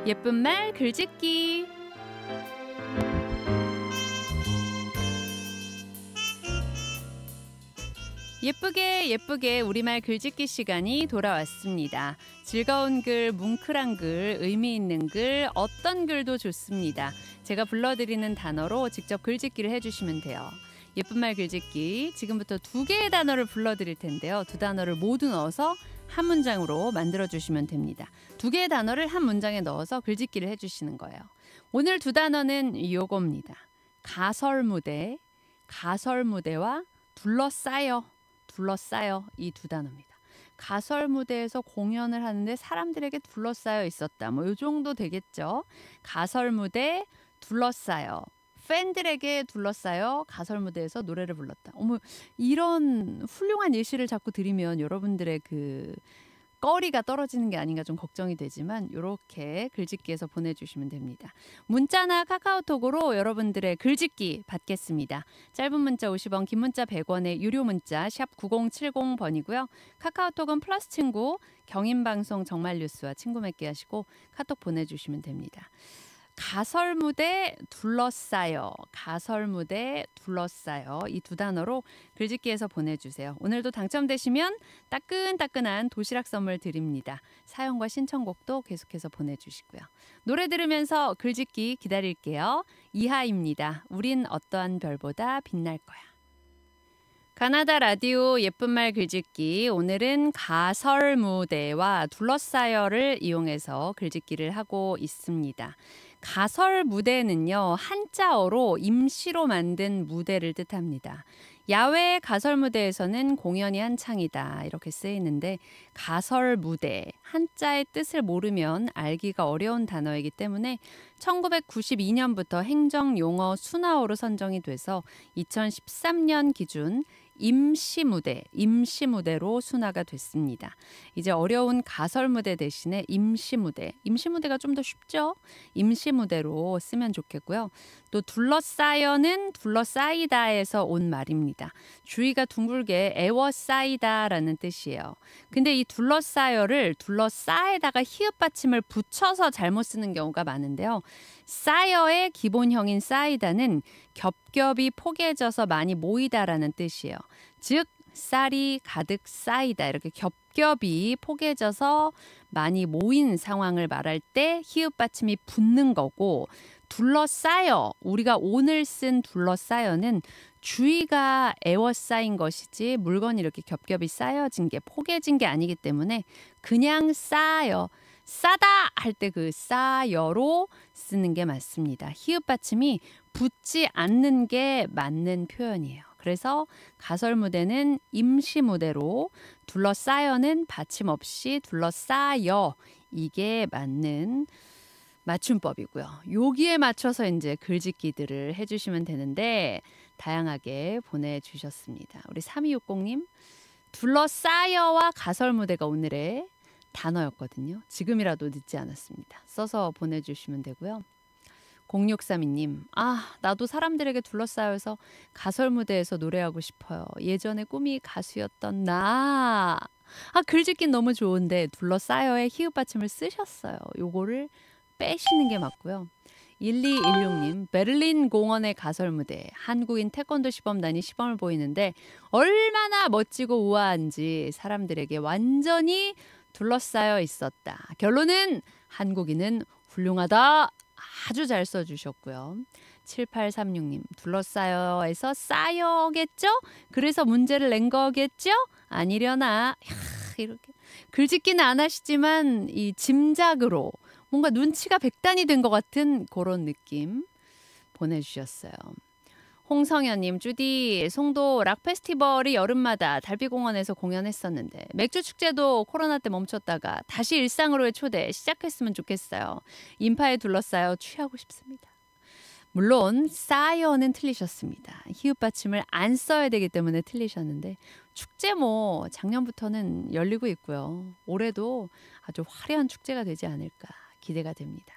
예쁜 말 글짓기. 예쁘게 우리말 글짓기 시간이 돌아왔습니다. 즐거운 글, 뭉클한 글, 의미 있는 글, 어떤 글도 좋습니다. 제가 불러드리는 단어로 직접 글짓기를 해주시면 돼요. 예쁜 말 글짓기, 지금부터 2개의 단어를 불러드릴 텐데요. 2단어를 모두 넣어서 한 문장으로 만들어주시면 됩니다. 2개의 단어를 한 문장에 넣어서 글짓기를 해주시는 거예요. 오늘 2단어는 요겁니다. 가설무대, 가설무대와 둘러싸여 이 2단어입니다. 가설무대에서 공연을 하는데 사람들에게 둘러싸여 있었다. 뭐 요 정도 되겠죠. 가설무대, 둘러싸여. 팬들에게 둘러싸여 가설무대에서 노래를 불렀다. 어머, 이런 훌륭한 예시를 자꾸 드리면 여러분들의 그 거리가 떨어지는 게 아닌가 좀 걱정이 되지만 이렇게 글짓기에서 보내주시면 됩니다. 문자나 카카오톡으로 여러분들의 글짓기 받겠습니다. 짧은 문자 50원, 긴 문자 100원의 유료 문자 샵 9070번이고요. 카카오톡은 플러스 친구, 경인방송 정말뉴스와 친구 맺기 하시고 카톡 보내주시면 됩니다. 가설무대 둘러싸여, 가설무대 둘러싸여 이 2단어로 글짓기에서 보내주세요. 오늘도 당첨되시면 따끈따끈한 도시락 선물 드립니다. 사연과 신청곡도 계속해서 보내주시고요. 노래 들으면서 글짓기 기다릴게요. 이하입니다. 우린 어떠한 별보다 빛날 거야. 가나다 라디오 예쁜말 글짓기, 오늘은 가설무대와 둘러싸여를 이용해서 글짓기를 하고 있습니다. 가설무대는요, 한자어로 임시로 만든 무대를 뜻합니다. 야외 가설무대에서는 공연이 한창이다 이렇게 쓰이는데, 가설무대, 한자의 뜻을 모르면 알기가 어려운 단어이기 때문에 1992년부터 행정용어 순화어로 선정이 돼서 2013년 기준 임시무대로 순화가 됐습니다. 이제 어려운 가설무대 대신에 임시무대가 좀 더 쉽죠? 임시무대로 쓰면 좋겠고요. 또 둘러싸여는 둘러싸이다에서 온 말입니다. 주위가 둥글게 에워싸이다라는 뜻이에요. 근데 이 둘러싸여를 둘러싸에다가 히읗 받침을 붙여서 잘못 쓰는 경우가 많은데요. 쌓여의 기본형인 쌓이다는 겹겹이 포개져서 많이 모이다라는 뜻이에요. 즉 쌀이 가득 쌓이다, 이렇게 겹겹이 포개져서 많이 모인 상황을 말할 때 히읗 받침이 붙는 거고, 둘러싸여, 우리가 오늘 쓴 둘러싸여는 주위가 에워싸인 것이지 물건이 이렇게 겹겹이 쌓여진 게, 포개진 게 아니기 때문에 그냥 쌓여, 싸다 할 때 그 싸여로 쓰는 게 맞습니다. 히읗 받침이 붙지 않는 게 맞는 표현이에요. 그래서 가설무대는 임시무대로, 둘러싸여는 받침 없이 둘러싸여, 이게 맞는 맞춤법이고요. 여기에 맞춰서 이제 글짓기들을 해주시면 되는데 다양하게 보내주셨습니다. 우리 3260님, 둘러싸여와 가설무대가 오늘의 단어였거든요. 지금이라도 늦지 않았습니다. 써서 보내주시면 되고요. 0632님, 나도 사람들에게 둘러싸여서 가설무대에서 노래하고 싶어요. 예전에 꿈이 가수였던 나. 글짓기는 너무 좋은데 둘러싸여의 히읗 받침을 쓰셨어요. 요거를 빼시는 게 맞고요. 1216님, 베를린 공원의 가설무대, 한국인 태권도 시범단이 시범을 보이는데 얼마나 멋지고 우아한지 사람들에게 완전히 둘러싸여 있었다. 결론은 한국인은 훌륭하다. 아주 잘 써주셨고요. 7836님, 둘러싸여에서 쌓여겠죠? 그래서 문제를 낸 거겠죠? 아니려나? 이렇게 글짓기는 안 하시지만 이 짐작으로 뭔가 눈치가 백단이 된 것 같은 그런 느낌 보내주셨어요. 홍성현님, 주디, 송도 락페스티벌이 여름마다 달빛공원에서 공연했었는데 맥주 축제도 코로나 때 멈췄다가 다시 일상으로의 초대 시작했으면 좋겠어요. 인파에 둘러싸여 취하고 싶습니다. 물론 쌓여는 틀리셨습니다. 히읗 받침을 안 써야 되기 때문에 틀리셨는데, 축제 뭐 작년부터는 열리고 있고요. 올해도 아주 화려한 축제가 되지 않을까 기대가 됩니다.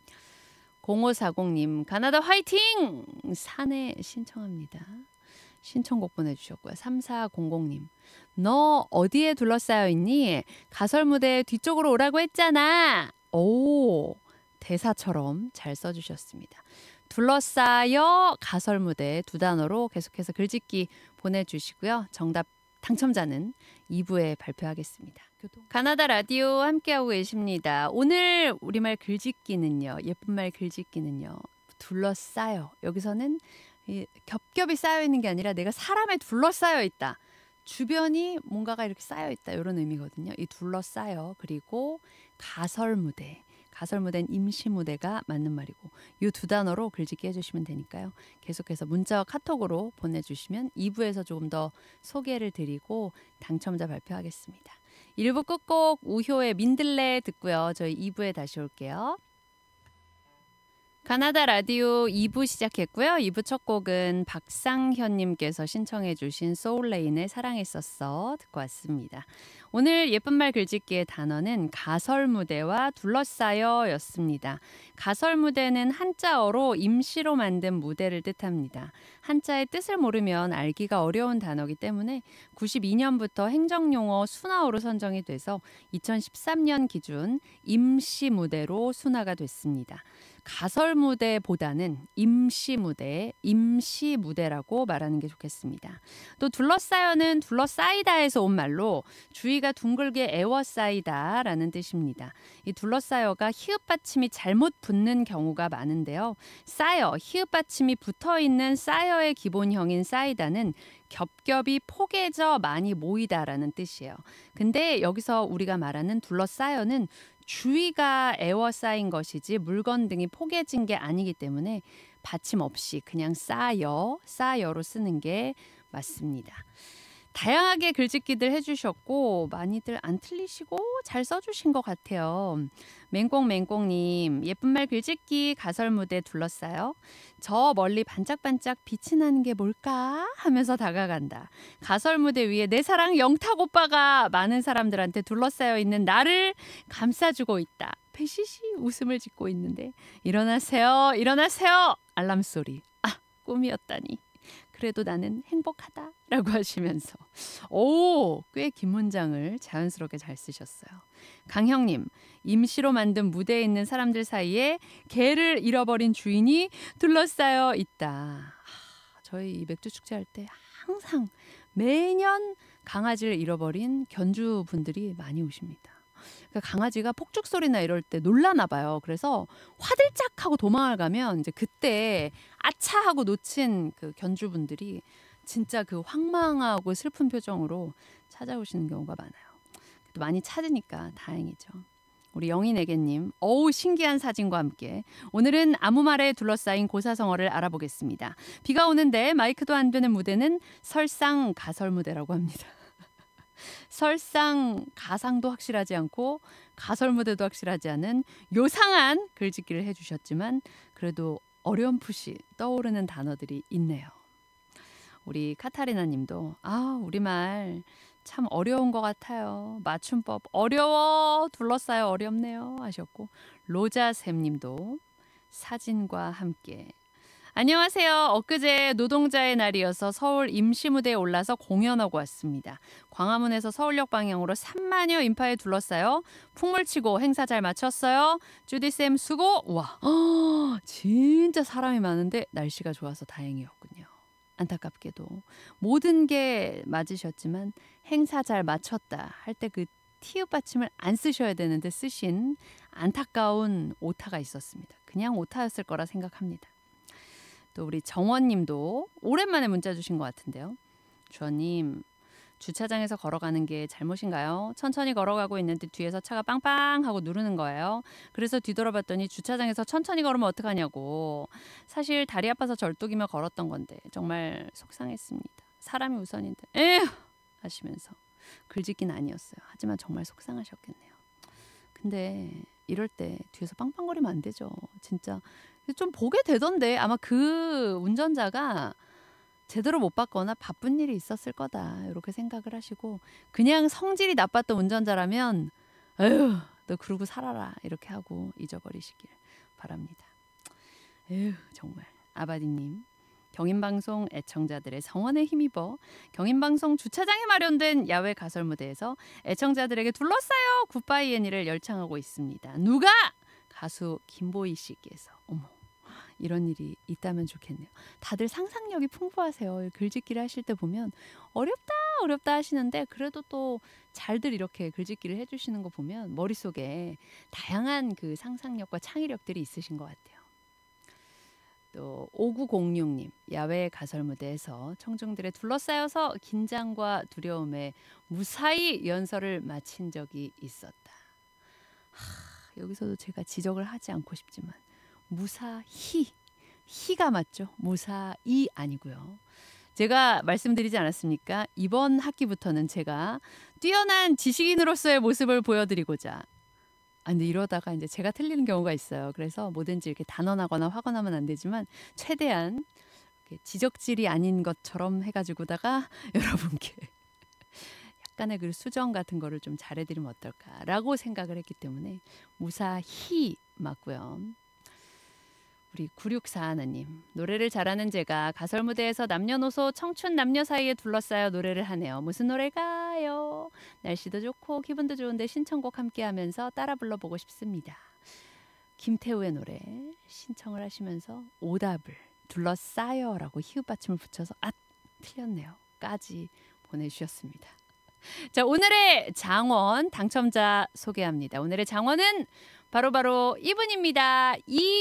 0540님, 가나다 화이팅! 산에 신청합니다. 신청곡 보내주셨고요. 3400님, 너 어디에 둘러싸여 있니? 가설무대 뒤쪽으로 오라고 했잖아. 오, 대사처럼 잘 써주셨습니다. 둘러싸여 가설무대 두 단어로 계속해서 글짓기 보내주시고요. 정답 당첨자는 2부에 발표하겠습니다. 가나다 라디오 함께하고 계십니다. 오늘 우리말 글짓기는요. 예쁜 말 글짓기는요. 둘러싸여. 여기서는 겹겹이 쌓여 있는 게 아니라 내가 사람에 둘러싸여 있다. 주변이 뭔가가 이렇게 쌓여 있다. 이런 의미거든요. 이 둘러싸여. 그리고 가설무대. 가설무대는 임시무대가 맞는 말이고 이 두 단어로 글짓기 해주시면 되니까요. 계속해서 문자와 카톡으로 보내주시면 2부에서 조금 더 소개를 드리고 당첨자 발표하겠습니다. 1부 끝곡 우효의 민들레 듣고요. 저희 2부에 다시 올게요. 가나다 라디오 2부 시작했고요. 2부 첫 곡은 박상현님께서 신청해 주신 소울레인의 사랑했었어 듣고 왔습니다. 오늘 예쁜 말 글짓기의 단어는 가설무대와 둘러싸여 였습니다. 가설무대는 한자어로 임시로 만든 무대를 뜻합니다. 한자의 뜻을 모르면 알기가 어려운 단어이기 때문에 92년부터 행정용어 순화어로 선정이 돼서 2013년 기준 임시무대로 순화가 됐습니다. 가설무대보다는 임시무대, 임시무대라고 말하는 게 좋겠습니다. 또 둘러싸여는 둘러싸이다에서 온 말로 주위가 둥글게 에워싸이다라는 뜻입니다. 이 둘러싸여가 히읗 받침이 잘못 붙는 경우가 많은데요. 쌓여, 히읗 받침이 붙어있는 쌓여의 기본형인 쌓이다는 겹겹이 포개져 많이 모이다라는 뜻이에요. 근데 여기서 우리가 말하는 둘러싸여는 주위가 에워싸인 것이지 물건 등이 포개진 게 아니기 때문에 받침 없이 그냥 쌓여로 쓰는 게 맞습니다. 다양하게 글짓기들 해주셨고 많이들 안 틀리시고 잘 써주신 것 같아요. 맹꽁맹꽁님 예쁜 말 글짓기 가설무대 둘러싸요. 저 멀리 반짝반짝 빛이 나는 게 뭘까 하면서 다가간다. 가설무대 위에 내 사랑 영탁 오빠가 많은 사람들한테 둘러싸여 있는 나를 감싸주고 있다. 배시시 웃음을 짓고 있는데 일어나세요 일어나세요 알람소리. 아 꿈이었다니. 그래도 나는 행복하다 라고 하시면서 꽤 긴 문장을 자연스럽게 잘 쓰셨어요. 강형님 임시로 만든 무대에 있는 사람들 사이에 개를 잃어버린 주인이 둘러싸여 있다. 저희 이 맥주 축제할 때 항상 매년 강아지를 잃어버린 견주 분들이 많이 오십니다. 그러니까 강아지가 폭죽 소리나 이럴 때 놀라나 봐요. 그래서 화들짝 하고 도망을 가면 이제 그때 아차 하고 놓친 그 견주분들이 진짜 그 황망하고 슬픈 표정으로 찾아오시는 경우가 많아요. 또 많이 찾으니까 다행이죠. 우리 영인애게님, 신기한 사진과 함께 오늘은 아무 말에 둘러싸인 고사성어를 알아보겠습니다. 비가 오는데 마이크도 안 되는 무대는 설상 가설무대라고 합니다. 설상 가상도 확실하지 않고 가설무대도 확실하지 않은 요상한 글짓기를 해주셨지만 그래도 어렴풋이 떠오르는 단어들이 있네요. 우리 카타리나 님도 우리말 참 어려운 것 같아요. 맞춤법 어려워 둘러싸여 어렵네요 하셨고 로자샘 님도 사진과 함께 안녕하세요. 엊그제 노동자의 날이어서 서울 임시무대에 올라서 공연하고 왔습니다. 광화문에서 서울역 방향으로 3만여 인파에 둘러싸여 풍물치고 행사 잘 마쳤어요. 주디쌤 수고. 우와 진짜 사람이 많은데 날씨가 좋아서 다행이었군요. 안타깝게도 모든 게 맞으셨지만 행사 잘 마쳤다 할 때 그 티읕 받침을 안 쓰셔야 되는데 쓰신 안타까운 오타가 있었습니다. 그냥 오타였을 거라 생각합니다. 또 우리 정원님도 오랜만에 문자 주신 것 같은데요. 주원님 주차장에서 걸어가는 게 잘못인가요? 천천히 걸어가고 있는데 뒤에서 차가 빵빵 하고 누르는 거예요. 그래서 뒤돌아봤더니 주차장에서 천천히 걸으면 어떡하냐고. 사실 다리 아파서 절뚝이며 걸었던 건데 정말 속상했습니다. 사람이 우선인데 에휴 하시면서 글짓기는 아니었어요. 하지만 정말 속상하셨겠네요. 근데 이럴 때 뒤에서 빵빵거리면 안 되죠. 진짜 좀 보게 되던데 아마 그 운전자가 제대로 못 봤거나 바쁜 일이 있었을 거다 이렇게 생각을 하시고 그냥 성질이 나빴던 운전자라면 에휴 너 그러고 살아라 이렇게 하고 잊어버리시길 바랍니다. 에휴 정말 아바디님 경인방송 애청자들의 성원에 힘입어 경인방송 주차장에 마련된 야외 가설무대에서 애청자들에게 둘러싸여 굿바이 애니를 열창하고 있습니다. 누가 가수 김보희 씨께서 어머 이런 일이 있다면 좋겠네요. 다들 상상력이 풍부하세요. 글짓기를 하실 때 보면 어렵다 하시는데 그래도 또 잘들 이렇게 글짓기를 해주시는 거 보면 머릿속에 다양한 그 상상력과 창의력들이 있으신 것 같아요. 또 5906님 야외 가설 무대에서 청중들에 둘러싸여서 긴장과 두려움에 무사히 연설을 마친 적이 있었다. 여기서도 제가 지적을 하지 않고 싶지만 무사히 희가 맞죠? 무사히 아니고요. 제가 말씀드리지 않았습니까? 이번 학기부터는 제가 뛰어난 지식인으로서의 모습을 보여드리고자 근데 이러다가 이제 제가 틀리는 경우가 있어요. 그래서 뭐든지 이렇게 단언하거나 확언하면 안 되지만 최대한 이렇게 지적질이 아닌 것처럼 해가지고다가 여러분께 약간의 그 수정 같은 거를 좀 잘해드리면 어떨까라고 생각을 했기 때문에 무사히 맞고요. 우리 9641님 노래를 잘하는 제가 가설 무대에서 남녀노소 청춘 남녀 사이에 둘러싸여 노래를 하네요. 무슨 노래가요? 날씨도 좋고 기분도 좋은데 신청곡 함께하면서 따라 불러보고 싶습니다. 김태우의 노래 신청을 하시면서 오답을 둘러싸여라고 히읗 받침을 붙여서 틀렸네요. 까지 보내주셨습니다. 자, 오늘의 장원 당첨자 소개합니다. 오늘의 장원은 바로 이분입니다.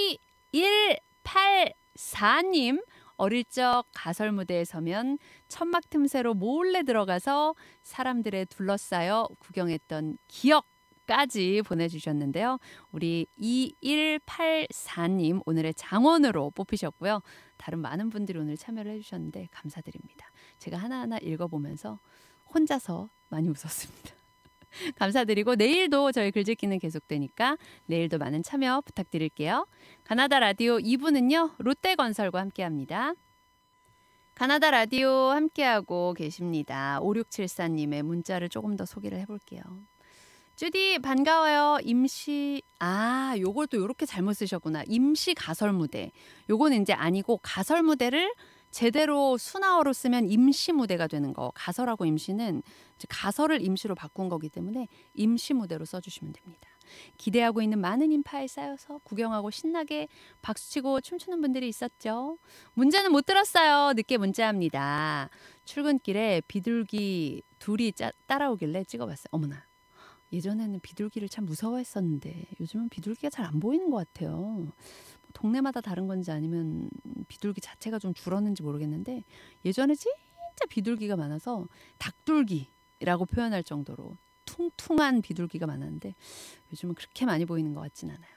2184님 어릴 적 가설 무대에 서면 천막 틈새로 몰래 들어가서 사람들에 둘러싸여 구경했던 기억까지 보내주셨는데요. 우리 2184님 오늘의 장원으로 뽑히셨고요. 다른 많은 분들이 오늘 참여를 해주셨는데 감사드립니다. 제가 하나하나 읽어보면서 혼자서 많이 웃었습니다. 감사드리고 내일도 저희 글짓기는 계속되니까 내일도 많은 참여 부탁드릴게요. 가나다 라디오 2부는요. 롯데건설과 함께합니다. 가나다 라디오 함께하고 계십니다. 5674님의 문자를 조금 더 소개를 해볼게요. 주디 반가워요. 요걸 또 이렇게 잘못 쓰셨구나. 임시 가설 무대. 요거는 이제 아니고 가설 무대를 제대로 순화어로 쓰면 임시 무대가 되는 거. 가설하고 임시는 가설을 임시로 바꾼 거기 때문에 임시 무대로 써주시면 됩니다. 기대하고 있는 많은 인파에 쌓여서 구경하고 신나게 박수치고 춤추는 분들이 있었죠. 문제는 못 들었어요. 늦게 문자합니다. 출근길에 비둘기 둘이 따라오길래 찍어봤어요. 어머나. 예전에는 비둘기를 참 무서워했었는데 요즘은 비둘기가 잘 안 보이는 것 같아요. 동네마다 다른 건지 아니면 비둘기 자체가 좀 줄었는지 모르겠는데 예전에 진짜 비둘기가 많아서 닭둘기라고 표현할 정도로 퉁퉁한 비둘기가 많았는데 요즘은 그렇게 많이 보이는 것 같진 않아요.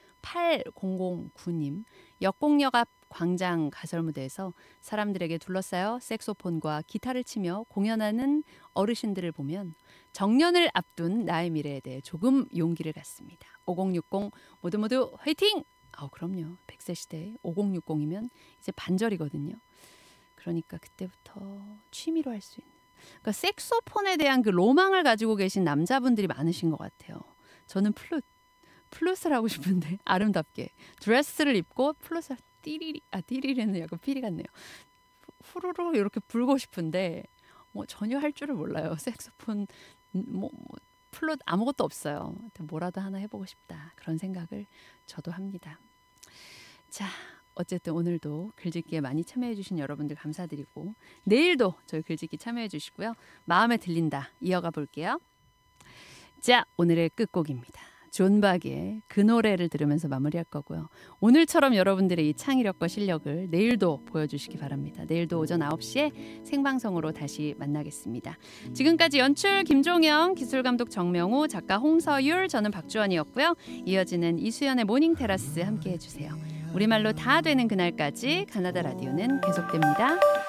8009님 역곡역 앞 광장 가설 무대에서 사람들에게 둘러싸여 색소폰과 기타를 치며 공연하는 어르신들을 보면 정년을 앞둔 나의 미래에 대해 조금 용기를 갖습니다. 5060 모두 화이팅! 그럼요. 100세 시대에 5060이면 이제 반절이거든요. 그러니까 그때부터 취미로 할 수 있는. 그러니까 색소폰에 대한 그 로망을 가지고 계신 남자분들이 많으신 것 같아요. 저는 플룻을 하고 싶은데 아름답게 드레스를 입고 플룻을 띠리리는 약간 피리 같네요. 후루루 이렇게 불고 싶은데 전혀 할 줄을 몰라요. 색소폰 플룻 아무것도 없어요. 뭐라도 하나 해보고 싶다. 그런 생각을 저도 합니다. 자, 어쨌든 오늘도 글짓기에 많이 참여해 주신 여러분들 감사드리고 내일도 저희 글짓기 참여해 주시고요. 마음에 들린다 이어가 볼게요. 자, 오늘의 끝곡입니다. 존 박의 그 노래를 들으면서 마무리할 거고요. 오늘처럼 여러분들의 이 창의력과 실력을 내일도 보여주시기 바랍니다. 내일도 오전 9시에 생방송으로 다시 만나겠습니다. 지금까지 연출 김종영, 기술감독 정명우, 작가 홍서율, 저는 박주원이었고요. 이어지는 이수연의 모닝 테라스 함께해 주세요. 우리말로 다 되는 그날까지 가나다 라디오는 계속됩니다.